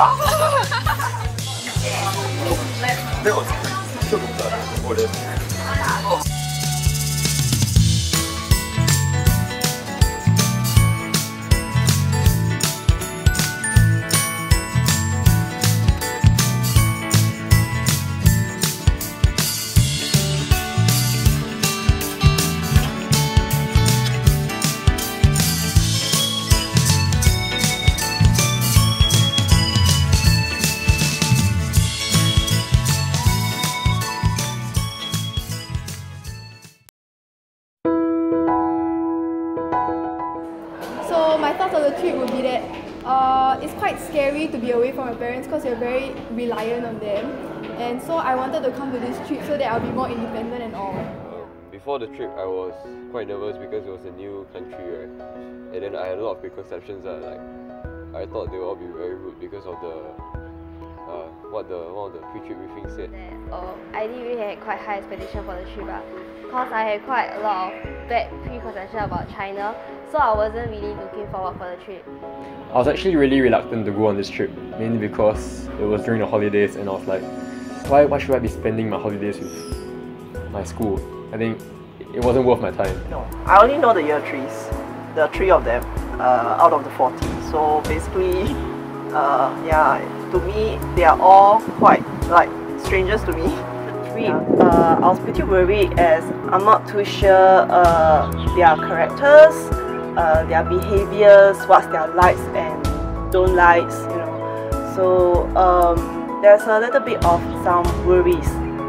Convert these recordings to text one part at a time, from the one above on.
So my thoughts on the trip would be that it's quite scary to be away from my parents because you're very reliant on them, and so I wanted to come to this trip so that I'll be more independent and all. Before the trip, I was quite nervous because it was a new country, right? And then I had a lot of preconceptions that I thought they would all be very rude because of one of the pre-trip briefings said. I didn't really have quite high expectation for the trip because I had quite a lot of bad preconception about China, so I wasn't really looking forward for the trip. I was actually really reluctant to go on this trip, mainly because it was during the holidays and I was like, why should I be spending my holidays with my school? I think it wasn't worth my time. No, I only know the year 3s, the 3 of them out of the 40. So basically, yeah, to me, they are all quite like strangers to me. I was pretty worried as I'm not too sure their characters, their behaviors, what's their likes and don't likes, you know. So there's a little bit of some worries.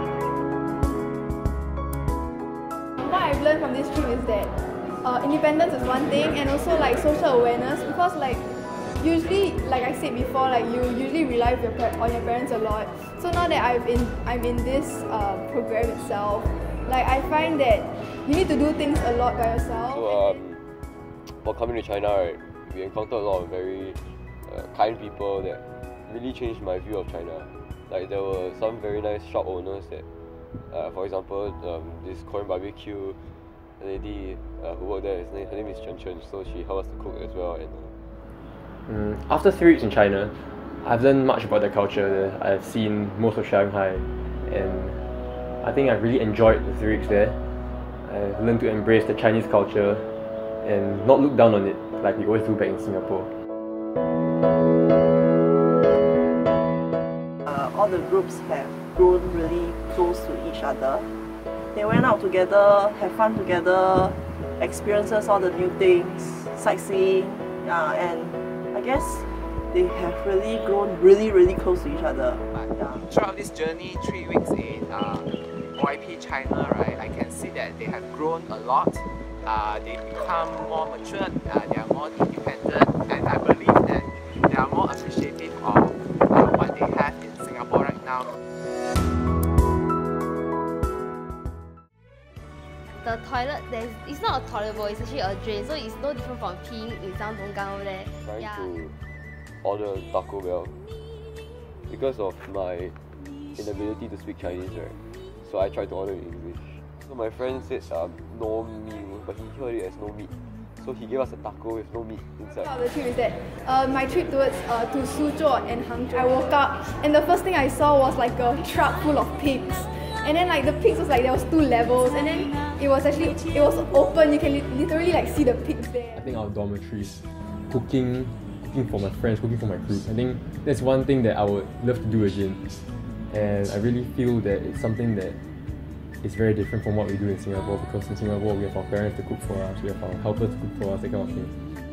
What I've learned from this trip is that independence is one thing, and also like social awareness, because like usually, like I said before, like you usually rely on your parents a lot. So now that I'm in this program itself, like I find that you need to do things a lot by yourself. So while coming to China, right, we encountered a lot of very kind people that really changed my view of China. Like there were some very nice shop owners that, for example, this Korean barbecue lady who worked there, her name is Chen, so she helped us to cook as well. And after 3 weeks in China, I've learned much about the culture. I've seen most of Shanghai, and I think I've really enjoyed the 3 weeks there. I've learned to embrace the Chinese culture and not look down on it like we always do back in Singapore. All the groups have grown really close to each other. They went out together, have fun together, experiences all the new things, sightseeing, and I guess they have really grown really close to each other. Throughout this journey, 3 weeks in YP China, right, I can see that they have grown a lot. They become more matured, they are more independent, and I believe that they are more appreciative of what they have in Singapore right now. The toilet, it's not a toilet bowl, it's actually a drain, so it's no different from peeing in Zhangdonggang over there. Trying to order Taco Bell because of my inability to speak Chinese, right? So I tried to order in English. So my friend said no meal, but he heard it as no meat. So he gave us a taco with no meat inside. The trip is that my trip towards to Suzhou and Hangzhou, I woke up and the first thing I saw was like a truck full of pigs. And then like the pigs was like there was 2 levels, and then it was open. You can literally like see the pigs there. I think our dormitories, cooking for my friends, cooking for my group. I think that's one thing that I would love to do again. And I really feel that it's something that is very different from what we do in Singapore, because in Singapore we have our parents to cook for us, we have our helpers to cook for us, that kind of thing.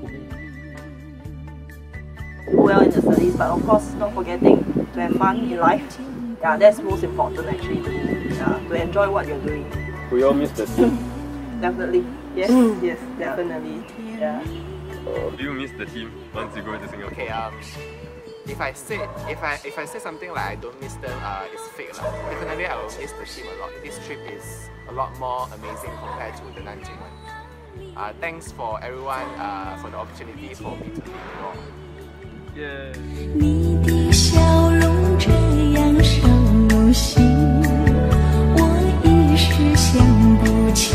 Do well in the studies, but of course not forgetting to have fun in life. Yeah, that's most important actually. Yeah, to enjoy what you're doing. We all miss the team. Definitely. Yes, yes, definitely. Yeah. Do you miss the team once you go to Singapore? Okay, if I say something like I don't miss them, it's fake lah. Definitely I will miss the team a lot. This trip is a lot more amazing compared to the Nanjing one. Thanks for everyone for the opportunity for me to meet you all. Yeah. 你的笑容这样熟悉，我一时想不起。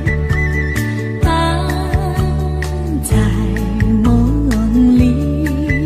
在梦里。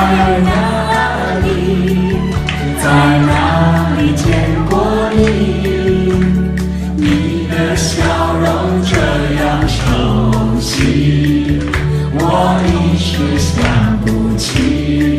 哪里，在哪里见过你？你的笑容这样熟悉，我一时想不起。